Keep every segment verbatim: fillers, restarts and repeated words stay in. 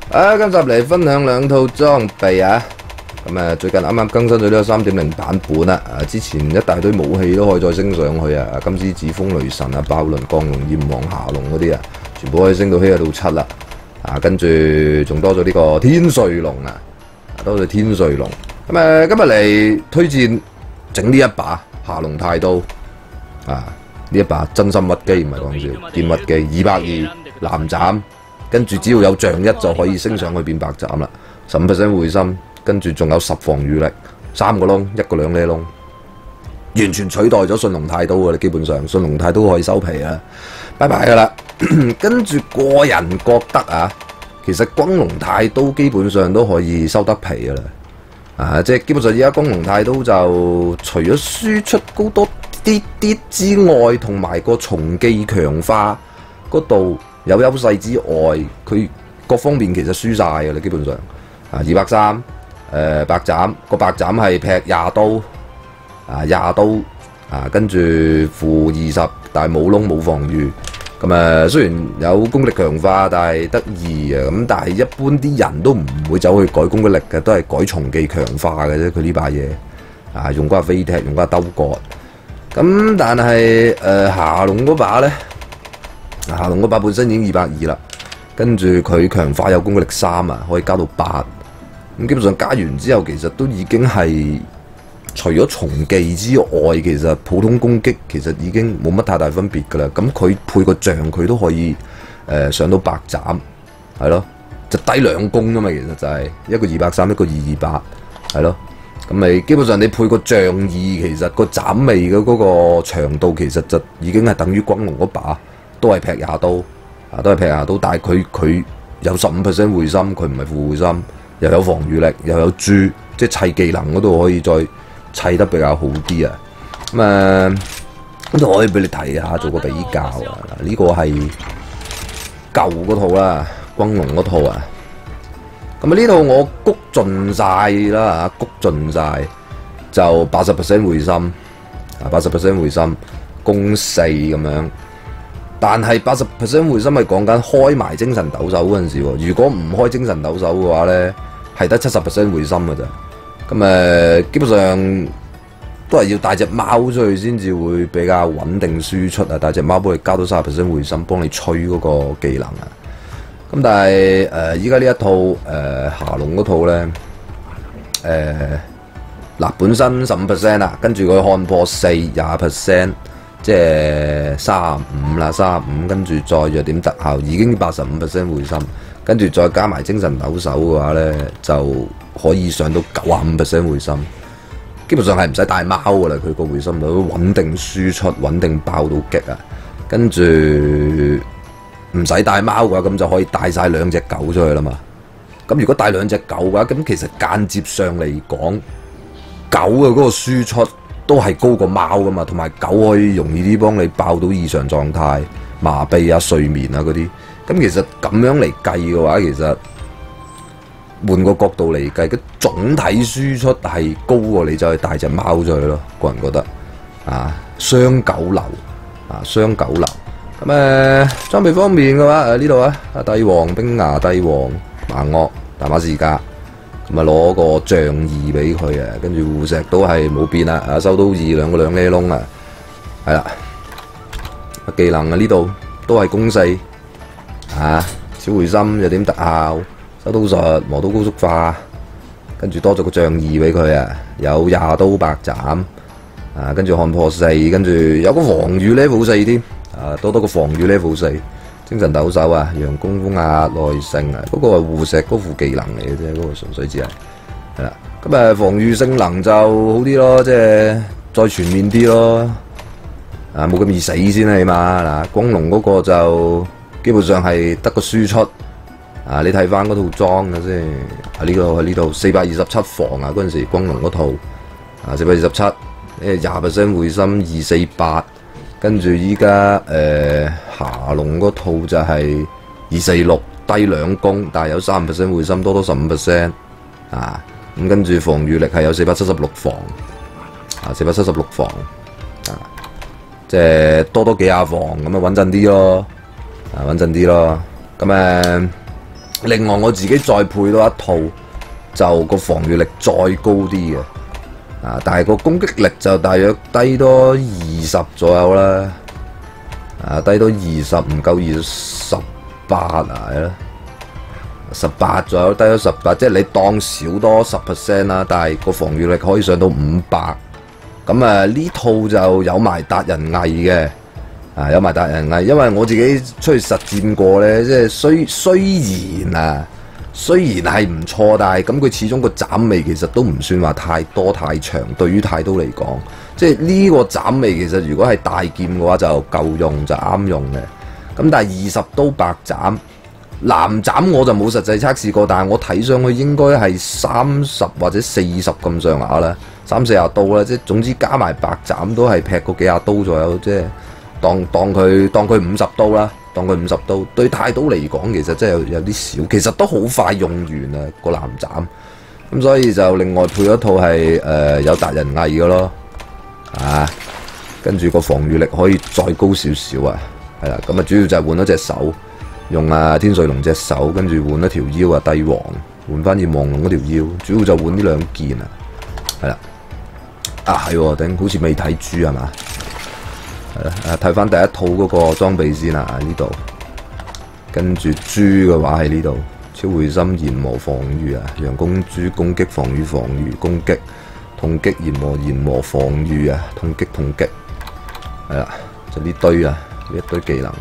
啊，今集嚟分享兩套裝備啊！咁啊，最近啱啱更新咗呢個三點零版本啦。啊，之前一大堆武器都可以再升上去啊，金獅子、風雷神啊、爆輪、降龍、炎王、霞龍嗰啲啊，全部可以升到希到七啦。啊，跟住仲多咗呢個天瑞龍啊，多咗天瑞龍。咁啊，今日嚟推薦整呢一把霞龍太刀啊！呢一把真心屈機，唔係講笑，劍屈機二百二藍斬，跟住只要有象一就可以升上去變白斬啦。十五 percent 會心，跟住仲有十防禦力，三個窿，一個兩呢窿，完全取代咗順龍太刀㗎啦。基本上順龍太刀可以收皮啦，拜拜㗎啦。跟住個人覺得啊，其實轟龍太刀基本上都可以收得皮㗎啦。啊，即係基本上而家轟龍太刀就除咗輸出高多啲啲之外，同埋個重技強化嗰度有優勢之外，佢各方面其實輸晒嘅啦，基本上啊二百三誒白斬個白斬係劈廿刀啊廿刀啊，跟住負二十，但係冇窿冇防禦。咁誒雖然有攻力強化，但係得意啊咁，但係一般啲人都唔會走去改攻擊力嘅，都係改重技強化嘅啫。佢呢把嘢啊，用嗰個飛踢，用嗰個兜割。咁但係誒霞龍嗰把咧，霞龍嗰把本身已經二百二啦，跟住佢強化有攻擊力三啊，可以加到八。咁基本上加完之後，其實都已經係除咗重技之外，其實普通攻擊其實已經冇乜太大分別㗎啦。咁佢配個象，佢都可以誒、呃、上到白斬，係咯，就低兩攻㗎嘛。其實就係一個二百三，一個二二八，係咯。咁你基本上你配個象二，其實個斬尾嘅嗰個長度其實就已經係等於轟龍嗰把，都係劈廿刀，啊都係劈廿刀，但係佢佢有十五 percent 會心，佢唔係負會心，又有防禦力，又有珠，即係砌技能嗰度可以再砌得比較好啲啊！咁啊，咁就可以俾你睇下，做個比較啊！呢、這個係舊嗰套啦，轟龍嗰套啊。咁啊呢度我谷盡晒啦嚇，谷盡晒就八十 percent 會心，啊八十 percent 會心，攻四咁樣。但係八十 percent 會心係講緊開埋精神抖手嗰陣時喎，如果唔開精神抖手嘅話咧，係得七十 percent 會心嘅咋。咁誒基本上都係要帶隻貓出去先至會比較穩定輸出啊！帶隻貓幫你加到三十 percent 會心，幫你吹嗰個技能啊！咁但係誒依家呢一套誒、呃、霞龍嗰套咧誒嗱本身十五 percent 啦，跟住佢看破四廿 percent， 即係三十五啦，三十五跟住再弱點特效已經八十五 percent 會心，跟住再加埋精神抖手嘅話咧，就可以上到九十五 percent 會心，基本上係唔使帶貓噶啦，佢個會心率穩定輸出，穩定爆到極啊，跟住。唔使帶貓嘅話，咁就可以帶晒兩隻狗出去啦嘛。咁如果帶兩隻狗嘅話，咁其實間接上嚟講，狗嘅嗰個輸出都係高過貓噶嘛。同埋狗可以容易啲幫你爆到異常狀態、麻痹啊、睡眠啊嗰啲。咁其實咁樣嚟計嘅話，其實換個角度嚟計，佢總體輸出係高過你就去帶隻貓出去咯。個人覺得啊，雙狗流啊，雙狗流。咁誒裝備方面嘅話，誒呢度啊，帝王、冰牙帝王、盲鱷、大馬士革，咁啊攞個象二俾佢啊，跟住護石都係冇變啦，啊收到二兩個兩呢窿啊，係啦，技能啊呢度都係攻四，啊小回心有點特效，收刀術磨刀高速化，跟住多咗個象二俾佢啊，有廿刀白斬，啊跟住看破四，跟住有個防禦 level 四添。啊，多多個防禦 level 四，精神抖手啊，陽攻風壓耐性啊，嗰、那個係護石嗰副技能嚟嘅啫，嗰、那個純粹只係係啦。咁誒防禦性能就好啲咯，即係再全面啲咯。啊，冇咁易死先啦，起碼嗱，轟龍嗰個就基本上係得個輸出。啊，你睇翻嗰套裝嘅先，喺呢度喺呢度四百二十七防啊，嗰陣時轟龍嗰套啊四百二十七，誒廿 percent 會心二四八。跟住依家誒霞龍嗰套就係二四六低兩攻，但係有三 percent 會心，多多十五 percent 啊！咁跟住防禦力係有四百七十六防，啊四百七十六防啊，即係多多幾下防咁啊穩陣啲咯，啊穩陣啲咯。咁誒另外我自己再配多一套，就個防禦力再高啲嘅，啊，但係個攻擊力就大約低多二十左右啦，啊，低多二十唔夠二十八啊，係啦，十八左右，低咗十八，即係你當少多十 percent 啦，但係個防禦力可以上到五百，咁啊呢套就有埋達人藝嘅。啊，有埋達人藝，因為我自己出去實戰過咧，即係雖雖然啊，雖然係唔錯，但係咁佢始終個斬味其實都唔算話太多太長，對於太刀嚟講，即係呢個斬味其實如果係大劍嘅話就夠用就啱用嘅。咁但係二十刀白斬，藍斬我就冇實際測試過，但係我睇上去應該係三十或者四十咁上下啦，三四廿刀啦，即係總之加埋白斬都係劈個幾廿刀左右，即係。當當佢當佢五十刀啦，當佢五十刀，對太刀嚟講其實真係有有啲少，其實都好快用完啊個藍斬，咁所以就另外配咗套係誒、呃、有達人藝嘅咯，啊，跟住個防禦力可以再高少少啊，係啦，咁啊主要就係換咗隻手，用啊天瑞龍隻手，跟住換一條腰啊帝王，換翻燕黃龍嗰條腰，主要就換呢兩件啊，係啦，啊係喎，頂好似未睇豬係嘛？誒睇翻第一套嗰個裝備先啦，呢度跟住豬嘅話喺呢度，超會心炎魔防禦啊，陽公豬攻擊防禦防禦攻擊，痛擊炎魔炎魔防禦啊，痛擊痛擊，係啦，就呢堆啊，呢一堆技能。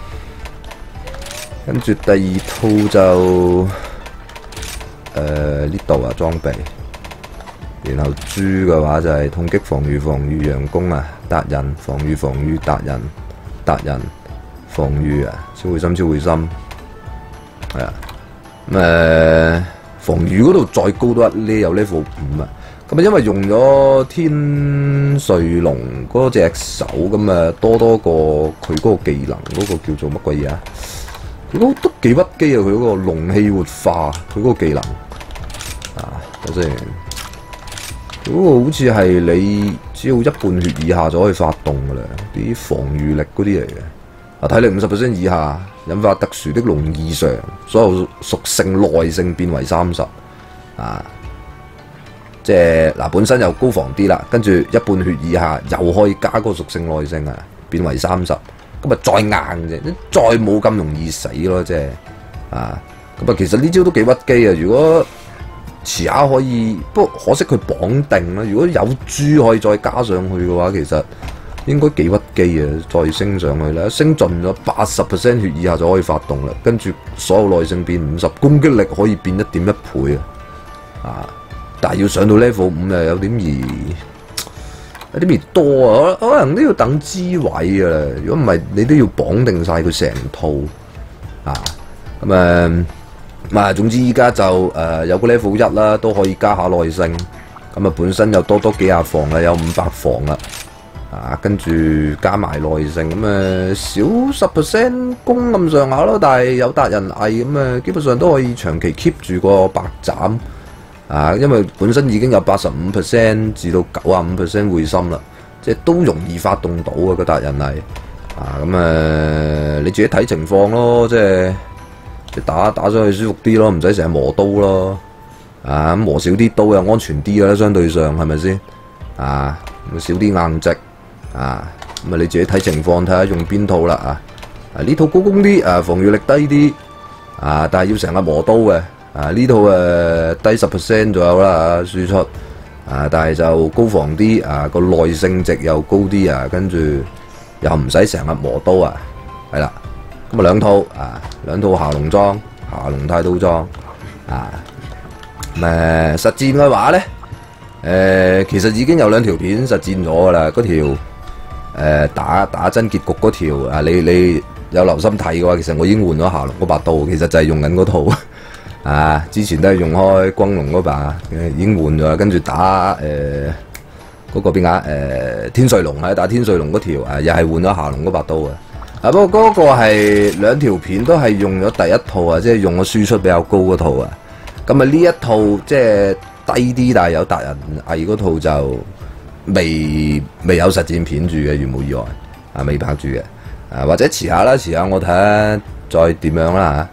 跟住第二套就誒呢度啊裝備。然後豬嘅話就係痛擊防禦防禦陽弓啊，達人防禦防禦達人達人防禦啊，超會心超會心係啊，咁誒防禦嗰度再高多一呢，有 level 五啊，咁啊因為用咗天瑞龍嗰隻手，咁啊多多個佢嗰個技能嗰、嗰個叫做乜鬼嘢啊？佢都都幾屈機啊！佢嗰個龍氣活化，佢嗰個技能啊，等先。嗰個好似係你只要一半血以下就可以發動噶啦，啲防禦力嗰啲嚟嘅。啊，體力五十 percent 以下，引發特殊的龍異常，所有屬性耐性變為三十。啊，即係嗱，本身又高防啲啦，跟住一半血以下又可以加個屬性耐性啊，變為三十。咁啊再硬啫，再冇咁容易死咯，即係啊。咁啊，其實呢招都幾屈機啊，如果遲下可以，不過可惜佢綁定啦。如果有豬可以再加上去嘅話，其實應該幾屈機啊！再升上去啦，升盡咗八十 percent 血以下就可以發動啦。跟住所有耐性變五十，攻擊力可以變一點一倍啊！啊，但係要上到 level 五又有點兒有啲兒多啊，可能都要等支位噶啦。如果唔係，你都要綁定晒佢成套啊。咁誒。咁啊，總之依家就誒、呃、有個 level 一啦，都可以加下耐性。咁啊，本身又多多幾廿防啦，有五百防啦。啊，跟住加埋耐性，咁啊少十 percent 攻咁上下咯。但係有達人藝咁啊，基本上都可以長期 keep 住個白斬。啊，因為本身已經有八十五 percent 至到九十五 percent 會心啦，即係都容易發動到啊個達人藝。啊，咁啊你自己睇情況咯，即係。打打上去舒服啲咯，唔使成日磨刀咯，啊咁磨少啲刀又安全啲啦，相對上係咪先？啊咁少啲硬直，啊咁啊你自己睇情況，睇下用邊套啦啊！啊呢套高攻啲，啊防禦力低啲，啊但係要成日磨刀嘅，啊呢套誒低十 percent 左右啦啊輸出，啊但係就高防啲，啊個耐性值又高啲啊，跟住又唔使成日磨刀啊，係啦。咁啊兩套啊，兩套下龍裝、下龍太刀裝啊。咁誒實戰嘅話咧，誒、呃、其實已經有兩條片實戰咗噶啦。嗰條誒、呃、打打真結局嗰條啊，你你有留心睇嘅話，其實我已經換咗下龍嗰把刀，其實就係用緊嗰套啊。之前都係用開光龍嗰把，已經換咗，跟住打誒嗰、呃那個邊啊誒天瑞龍啊，打天瑞龍嗰條啊，又係換咗下龍嗰把刀啊。啊！不過嗰個係兩條片都係用咗第一套啊，即係用咗輸出比較高嗰套啊。咁啊呢一套即係低啲，但係有達人藝嗰套就未未有實戰片住嘅，如無意外啊，未拍住嘅。啊或者遲下啦，遲下我睇下再點樣啦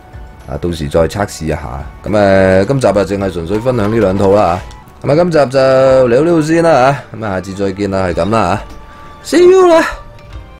啊，到時再測試一下。咁誒，今集啊，淨係純粹分享呢兩套啦嚇。咁啊，今集就聊到呢度先啦嚇。咁啊，下次再見啦，係咁啦嚇。See you 啦〜